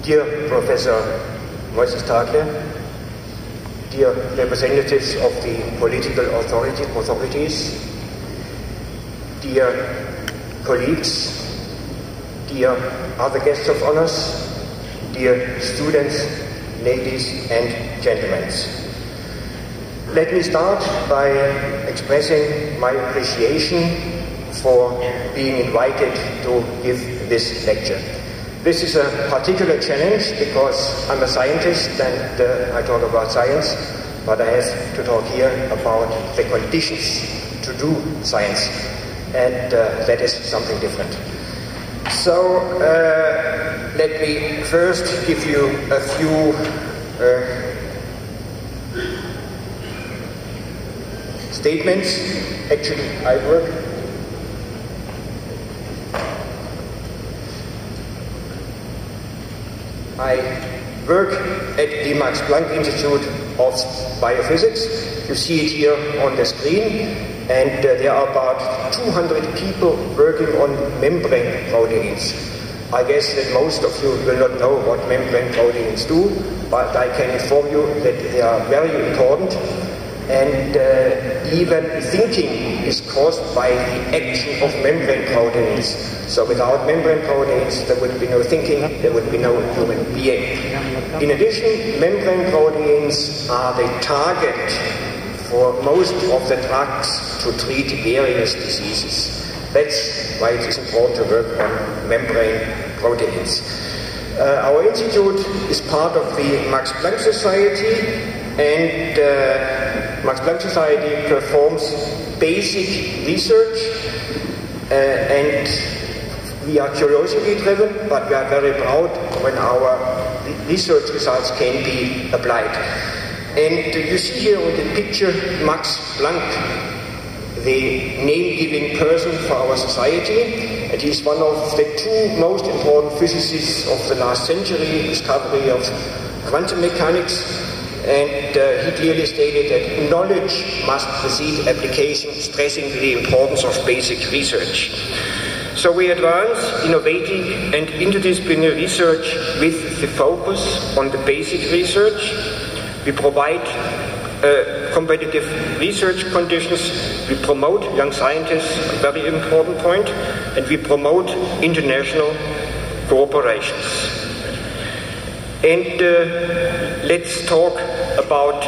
dear Professor Moises Tagler, dear representatives of the political authorities, dear colleagues, dear other guests of honors, dear students, ladies and gentlemen. Let me start by expressing my appreciation for being invited to give this lecture. This is a particular challenge because I'm a scientist and I talk about science, but I have to talk here about the conditions to do science, and that is something different. So let me first give you a few statements. Actually, I work at the Max Planck Institute of Biophysics. You see it here on the screen, and there are about 200 people working on membrane proteins. I guess that most of you will not know what membrane proteins do, but I can inform you that they are very important, and even thinking is caused by the action of membrane proteins. So without membrane proteins, there would be no thinking, there would be no human being. In addition, membrane proteins are the target for most of the drugs to treat various diseases. That's why it is important to work on membrane proteins. Our institute is part of the Max Planck Society, and Max Planck Society performs basic research, and we are curiosity driven, but we are very proud when our research results can be applied. And you see here on the picture Max Planck, the name-giving person for our society, and he's one of the two most important physicists of the last century, discovery of quantum mechanics. And he clearly stated that knowledge must precede application, stressing the importance of basic research. So we advance innovative and interdisciplinary research with the focus on the basic research. We provide competitive research conditions. We promote young scientists, a very important point, and we promote international cooperations. And let's talk about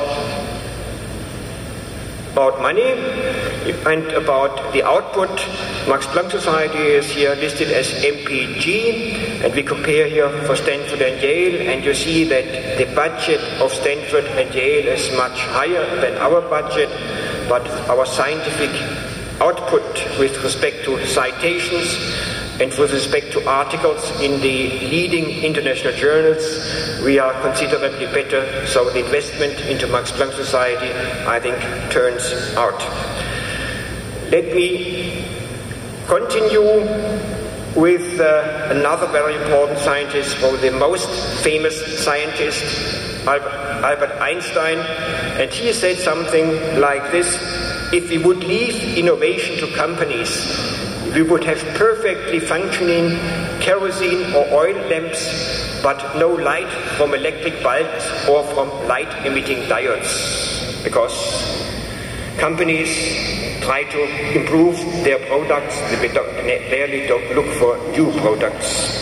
money and about the output. Max Planck Society is here listed as MPG, and we compare here for Stanford and Yale, and you see that the budget of Stanford and Yale is much higher than our budget, but our scientific output with respect to citations and with respect to articles in the leading international journals, we are considerably better. So the investment into Max Planck Society, I think, turns out. Let me continue with another very important scientist, probably the most famous scientist, Albert Einstein, and he said something like this: if we would leave innovation to companies, we would have perfectly functioning kerosene or oil lamps, but no light from electric bulbs or from light-emitting diodes, because companies try to improve their products, they rarely don't look for new products.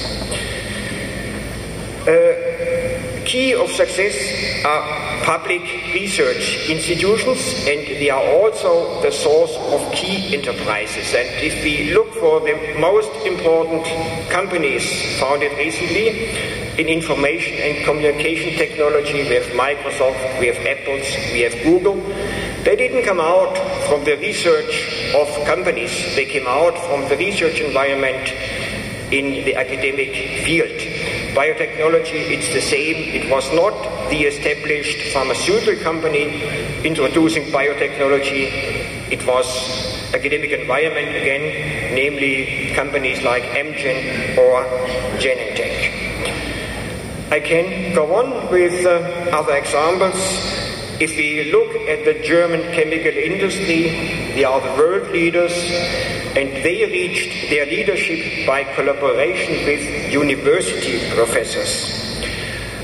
Key of success are public research institutions, and they are also the source of key enterprises. And if we look for the most important companies founded recently in information and communication technology, we have Microsoft, we have Apple, we have Google. They didn't come out from the research of companies, they came out from the research environment in the academic field. Biotechnology, it's the same. It was not the established pharmaceutical company introducing biotechnology. It was academic environment again, namely companies like Amgen or Genentech. I can go on with other examples. If we look at the German chemical industry, they are the world leaders, and they reached their leadership by collaboration with university professors.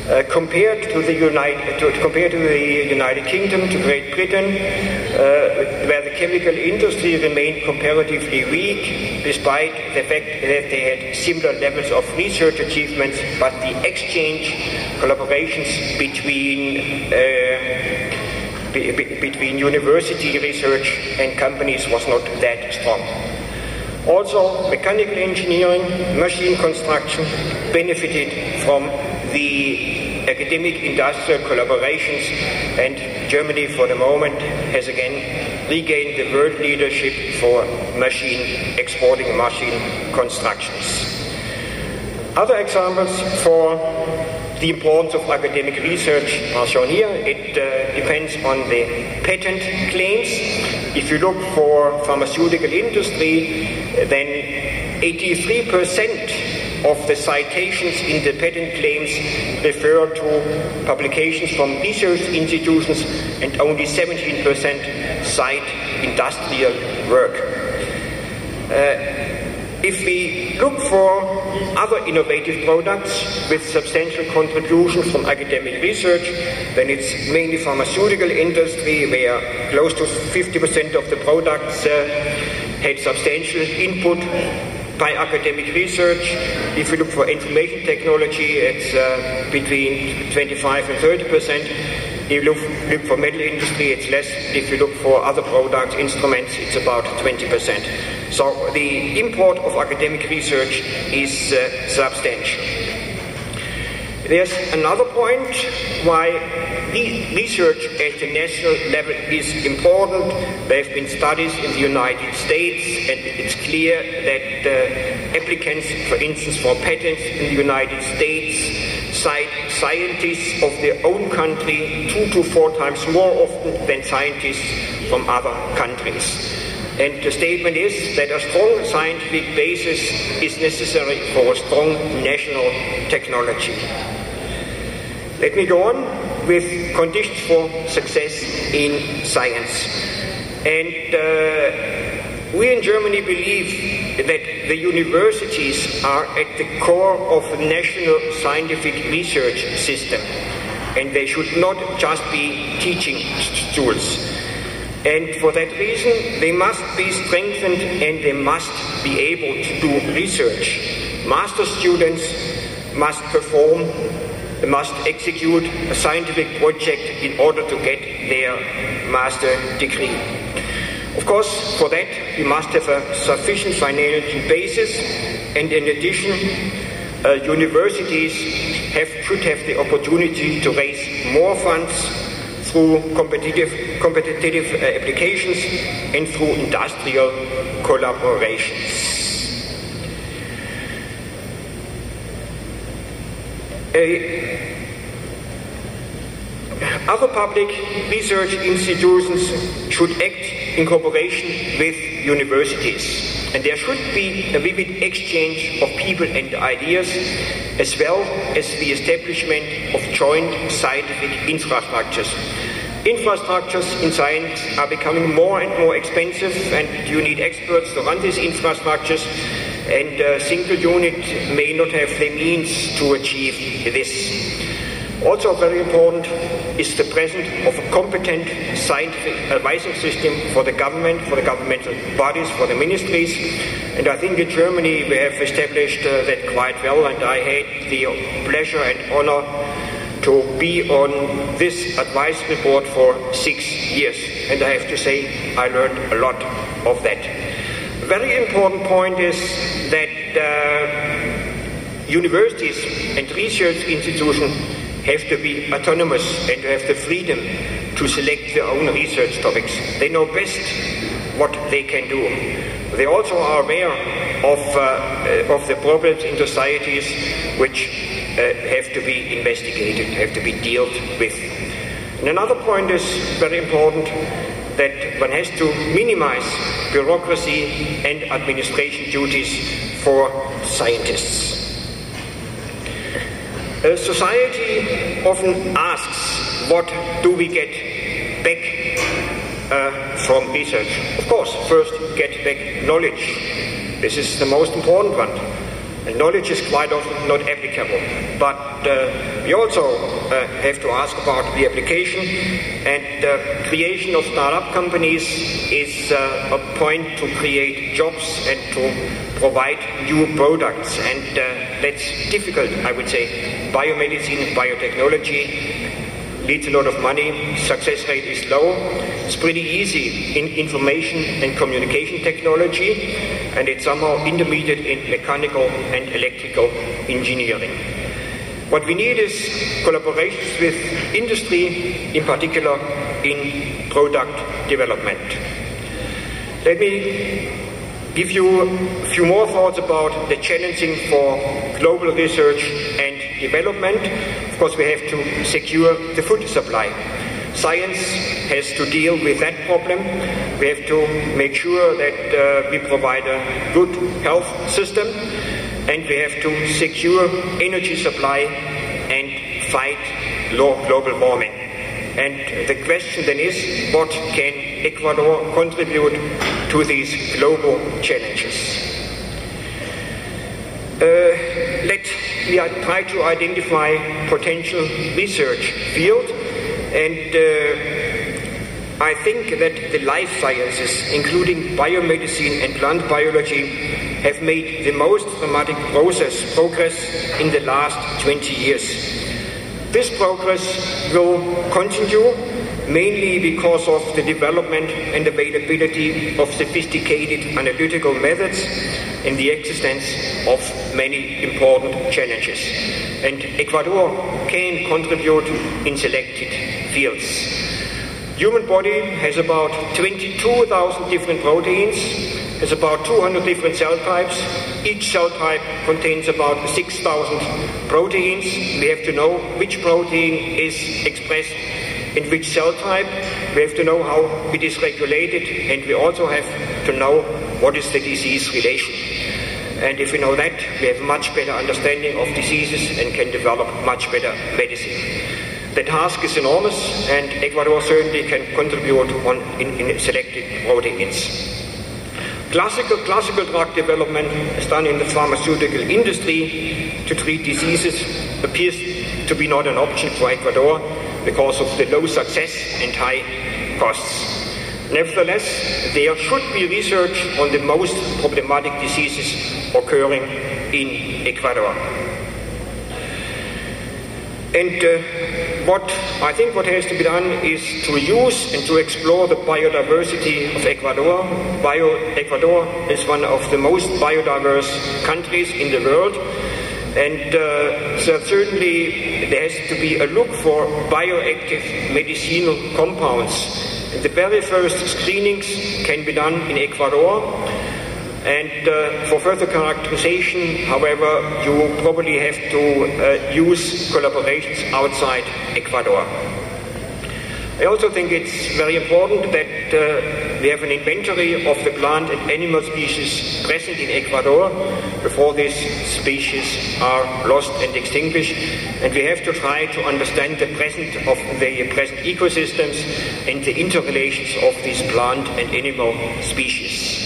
Compared to the United Kingdom, to Great Britain, where the chemical industry remained comparatively weak, despite the fact that they had similar levels of research achievements, but the exchange collaborations between university research and companies was not that strong. Also, mechanical engineering, machine construction benefited from the academic industrial collaborations, and Germany for the moment has again regained the world leadership for exporting machine constructions. Other examples for the importance of academic research are shown here. It depends on the patent claims. If you look for pharmaceutical industry, then 83% of the citations in the patent claims refer to publications from research institutions, and only 17% cite industrial work. If we look for other innovative products with substantial contribution from academic research, then it's mainly pharmaceutical industry, where close to 50% of the products had substantial input by academic research. If you look for information technology, it's between 25 and 30%. If you look for metal industry, it's less. If you look for other products, instruments, it's about 20%. So the import of academic research is substantial. There's another point why research at the national level is important. There have been studies in the United States, and it's clear that applicants, for instance, for patents in the United States cite scientists of their own country 2 to 4 times more often than scientists from other countries. And the statement is that a strong scientific basis is necessary for a strong national technology. Let me go on with conditions for success in science. And we in Germany believe that the universities are at the core of the national scientific research system, and they should not just be teaching tools. And for that reason, they must be strengthened and they must be able to do research. Master students must perform, must execute a scientific project in order to get their master degree. Of course, for that, you must have a sufficient financial basis, and in addition, universities should have the opportunity to raise more funds through competitive applications and through industrial collaborations. Other public research institutions should act in cooperation with universities, and there should be a vivid exchange of people and ideas, as well as the establishment of joint scientific infrastructures. Infrastructures in science are becoming more and more expensive, and you need experts to run these infrastructures, and a single unit may not have the means to achieve this. Also very important is the presence of a competent scientific advising system for the government, for the governmental bodies, for the ministries. And I think in Germany we have established that quite well, and I had the pleasure and honor to be on this advisory board for 6 years. And I have to say I learned a lot of that. A very important point is that universities and research institutions have to be autonomous and to have the freedom to select their own research topics. They know best what they can do. They also are aware of the problems in societies which have to be investigated, have to be dealt with. And another point is very important, that one has to minimize bureaucracy and administration duties for scientists. Society often asks, what do we get back from research? Of course, first get back knowledge. This is the most important one. And knowledge is quite often not applicable. But we also have to ask about the application, and the creation of startup companies is a point to create jobs and to provide new products. And that's difficult, I would say. Biomedicine, biotechnology needs a lot of money, success rate is low. It's pretty easy in information and communication technology, and it's somehow intermediate in mechanical and electrical engineering. What we need is collaborations with industry, in particular in product development. Let me give you a few more thoughts about the challenging for global research and development. Of course, we have to secure the food supply. Science has to deal with that problem. We have to make sure that we provide a good health system, and we have to secure energy supply and fight global warming. And the question then is, what can Ecuador contribute to these global challenges? Let me try to identify potential research field, and I think that the life sciences, including biomedicine and plant biology, have made the most dramatic progress in the last 20 years. This progress will continue mainly because of the development and availability of sophisticated analytical methods and the existence of many important challenges. And Ecuador can contribute in selected fields. Human body has about 22,000 different proteins, has about 200 different cell types. Each cell type contains about 6,000 proteins. We have to know which protein is expressed in which cell type. We have to know how it is regulated, and we also have to know what is the disease relation. And if we know that, we have a much better understanding of diseases and can develop much better medicine. The task is enormous, and Ecuador certainly can contribute in selected proteins. Classical drug development is done in the pharmaceutical industry to treat diseases appears to be not an option for Ecuador because of the low success and high costs. Nevertheless, there should be research on the most problematic diseases occurring in Ecuador. And what has to be done is to use and to explore the biodiversity of Ecuador. Ecuador is one of the most biodiverse countries in the world, and so certainly there has to be a look for bioactive medicinal compounds. And the very first screenings can be done in Ecuador. And for further characterization, however, you probably have to use collaborations outside Ecuador. I also think it's very important that we have an inventory of the plant and animal species present in Ecuador before these species are lost and extinguished. And we have to try to understand the present ecosystems and the interrelations of these plant and animal species.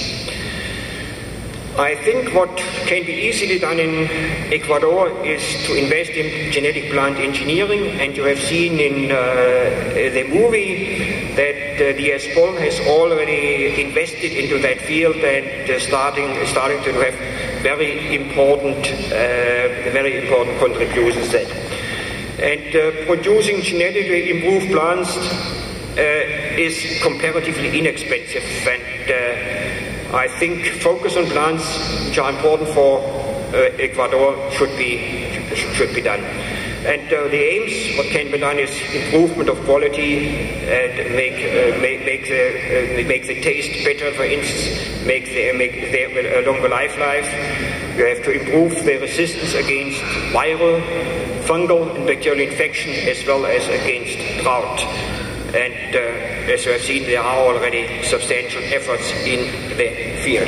I think what can be easily done in Ecuador is to invest in genetic plant engineering, and you have seen in the movie that the ESPOL has already invested into that field and starting to have very important contributions there. And producing genetically improved plants is comparatively inexpensive, and I think focus on plants which are important for Ecuador should be done. And the aims, what can be done is improvement of quality and make the taste better, for instance, make their longer life. You have to improve their resistance against viral, fungal and bacterial infection as well as against drought. And as you have seen, there are already substantial efforts in the field.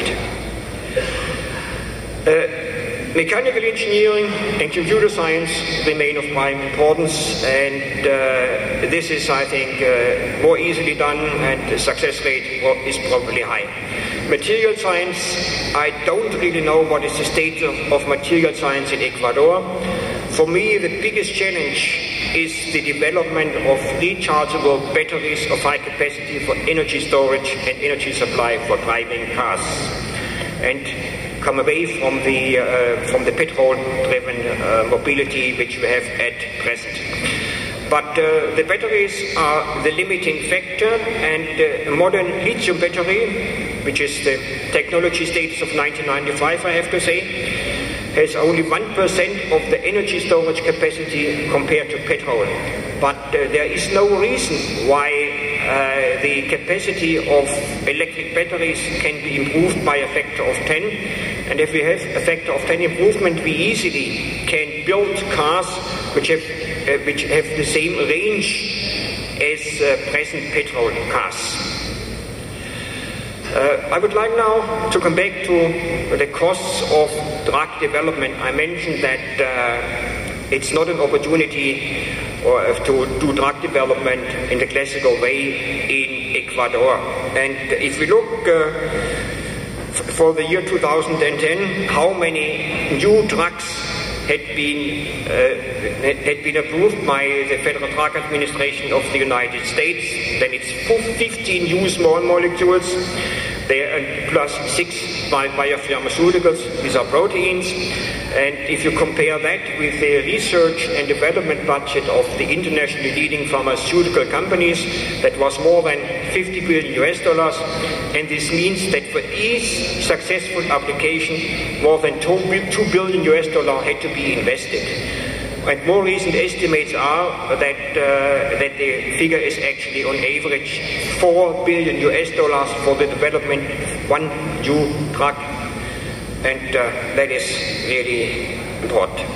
Mechanical engineering and computer science remain of prime importance, and this is, I think, more easily done, and the success rate is probably high. material science. I don't really know what is the state of material science in Ecuador. For me, the biggest challenge is the development of rechargeable batteries of high capacity for energy storage and energy supply for driving cars, and come away from the petrol-driven mobility which we have at present. But the batteries are the limiting factor, and a modern lithium battery, which is the technology status of 1995, I have to say, has only 1% of the energy storage capacity compared to petrol. But there is no reason why the capacity of electric batteries can be improved by a factor of 10. And if we have a factor of 10 improvement, we easily can build cars which have the same range as present petrol cars. I would like now to come back to the costs of drug development. I mentioned that it's not an opportunity to do drug development in the classical way in Ecuador. And if we look for the year 2010, how many new drugs had been approved by the Federal Drug Administration of the United States, then it's 15 new small molecules, there plus 6 biopharmaceuticals, these are proteins. And if you compare that with the research and development budget of the internationally leading pharmaceutical companies, that was more than $50 billion, and this means that for each successful application, more than $2 billion had to be invested. And more recent estimates are that the figure is actually on average $4 billion for the development of one new drug. And that is really important.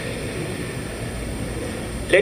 Let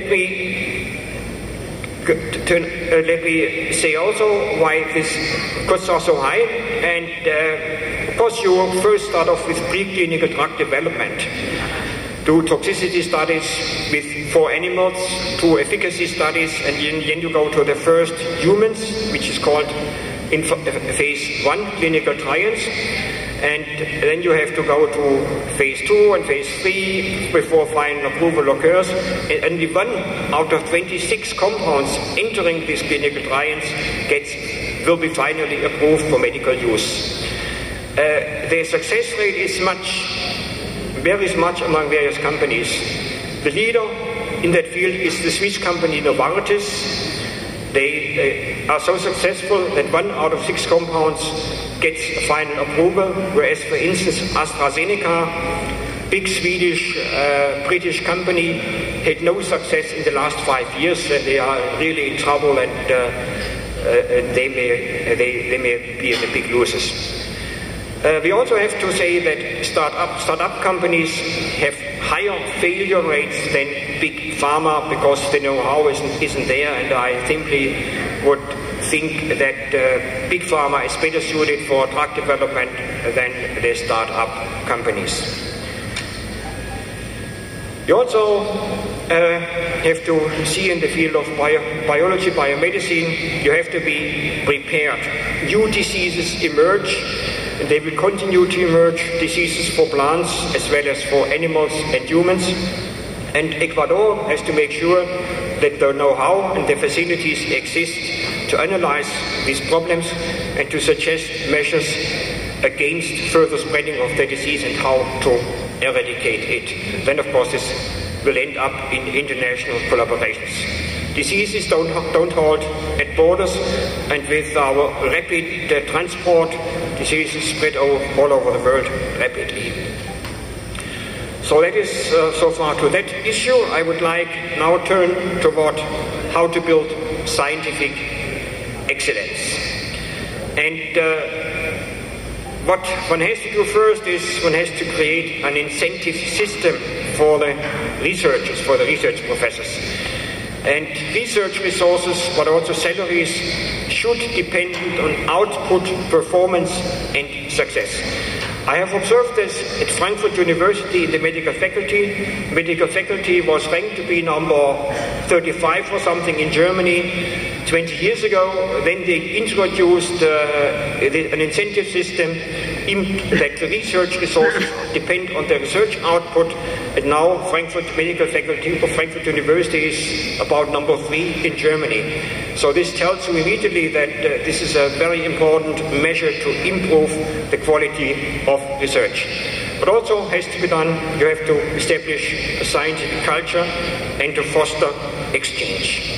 me say also why these costs are so high. And of course, you first start off with preclinical drug development. Do toxicity studies for animals, do efficacy studies, and then you go to the first humans, which is called in phase 1 clinical trials. And then you have to go to phase 2 and phase 3 before final approval occurs. And only 1 out of 26 compounds entering these clinical trials will be finally approved for medical use. The success rate varies much among various companies. The leader in that field is the Swiss company Novartis. They are so successful that 1 out of 6 compounds gets a final approval, whereas, for instance, AstraZeneca, big Swedish, British company, had no success in the last 5 years, and they are really in trouble, and they may be the big losers. We also have to say that startup companies have higher failure rates than big pharma because the know-how isn't there, and I simply would think that big pharma is better suited for drug development than the startup companies. You also have to see in the field of biology, biomedicine, you have to be prepared. New diseases emerge, and they will continue to emerge, diseases for plants as well as for animals and humans. And Ecuador has to make sure that the know-how and the facilities exist to analyze these problems and to suggest measures against further spreading of the disease and how to eradicate it. Then, of course, this will end up in international collaborations. Diseases don't halt at borders, and with our rapid transport, diseases spread all over the world rapidly. So that is so far to that issue. I would like now turn toward how to build scientific excellence. And what one has to do first is one has to create an incentive system for the researchers, for the research professors. And research resources, but also salaries, should depend on output, performance, and success. I have observed this at Frankfurt University in the medical faculty. Medical faculty was ranked to be number 35 or something in Germany 20 years ago. Then they introduced an incentive system that the research resources depend on the research output, and now Frankfurt Medical Faculty of Frankfurt University is about number 3 in Germany. So this tells you immediately that this is a very important measure to improve the quality of research. But also has to be done, you have to establish a scientific culture and to foster exchange.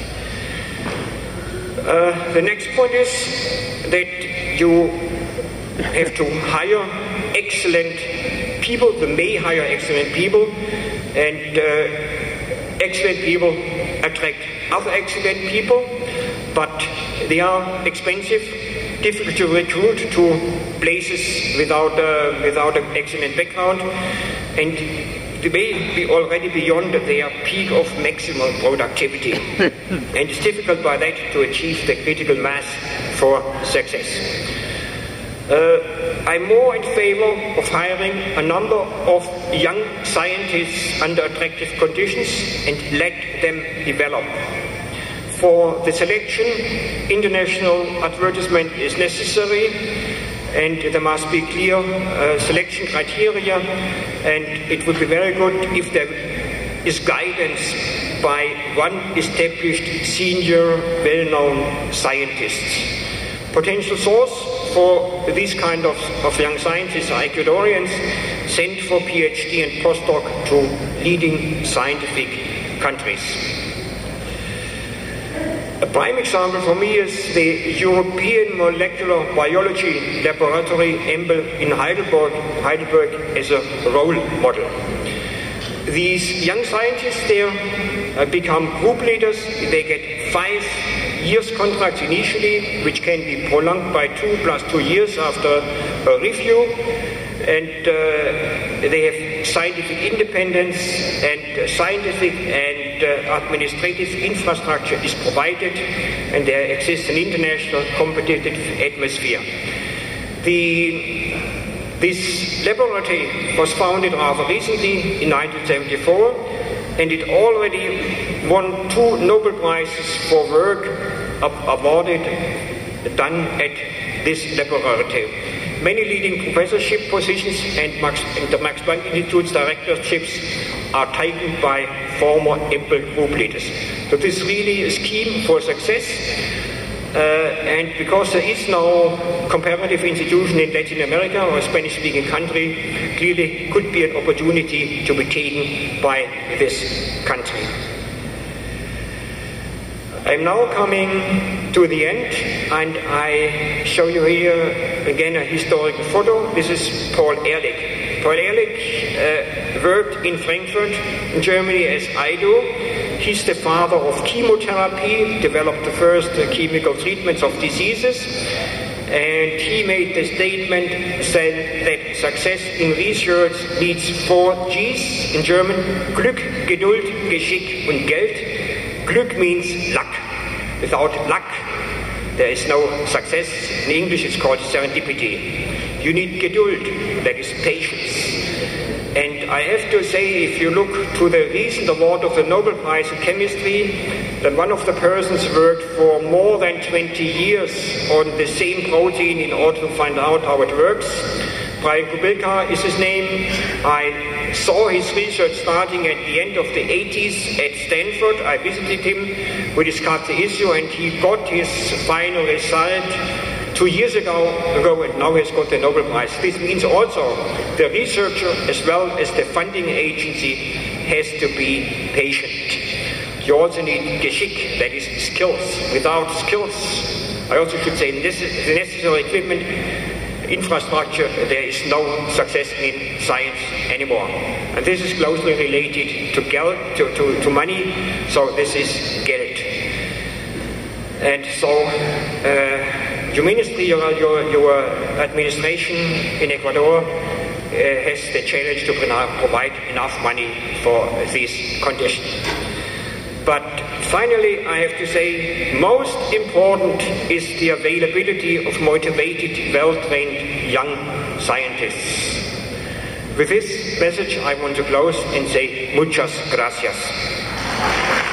The next point is that you have to hire excellent people. You may hire excellent people, and excellent people attract other excellent people, but they are expensive, difficult to recruit to places without an excellent background, and they may be already beyond their peak of maximum productivity. And it's difficult by that to achieve the critical mass for success. I'm more in favor of hiring a number of young scientists under attractive conditions and let them develop. For the selection, international advertisement is necessary, and there must be clear selection criteria, and it would be very good if there is guidance by one established senior well-known scientists. Potential source for these kind of young scientists are Ecuadorians sent for PhD and postdoc to leading scientific countries. A prime example for me is the European Molecular Biology Laboratory EMBL in Heidelberg as a role model. These young scientists there become group leaders. They get 5 years contracts initially, which can be prolonged by 2 + 2 years after a review, and they have scientific independence, and scientific and administrative infrastructure is provided, and there exists an international competitive atmosphere. This laboratory was founded rather recently in 1974, and it already won 2 Nobel Prizes for work awarded done at this laboratory. Many leading professorship positions and the Max Planck Institute's directorships are taken by former EMBL group leaders. So this really is key for success. And because there is no comparative institution in Latin America or a Spanish-speaking country, clearly could be an opportunity to be taken by this country. I'm now coming to the end, and I show you here again a historical photo. This is Paul Ehrlich. Paul Ehrlich worked in Frankfurt, in Germany, as I do. He's the father of chemotherapy, developed the first chemical treatments of diseases, and he made the statement said that success in research needs 4 Gs in German: Glück, Geduld, Geschick und Geld. Glück means luck. Without luck, there is no success. In English, it's called serendipity. You need Geduld, that is patience. And I have to say, if you look to the recent award of the Nobel Prize in Chemistry, then one of the persons worked for more than 20 years on the same protein in order to find out how it works. Brian Kubilka is his name. I saw his research starting at the end of the 80s at Stanford. I visited him, we discussed the issue, and he got his final result 2 years ago, and now he's got the Nobel Prize. This means also the researcher as well as the funding agency has to be patient. You also need Geschick, that is skills. Without skills, I also should say the necessary equipment, infrastructure, there is no success in science anymore. And this is closely related to Geld, to money, so this is Geld. And so, your ministry, your administration in Ecuador has the challenge to provide enough money for this condition. But finally, I have to say, most important is the availability of motivated, well-trained young scientists. With this message, I want to close and say muchas gracias.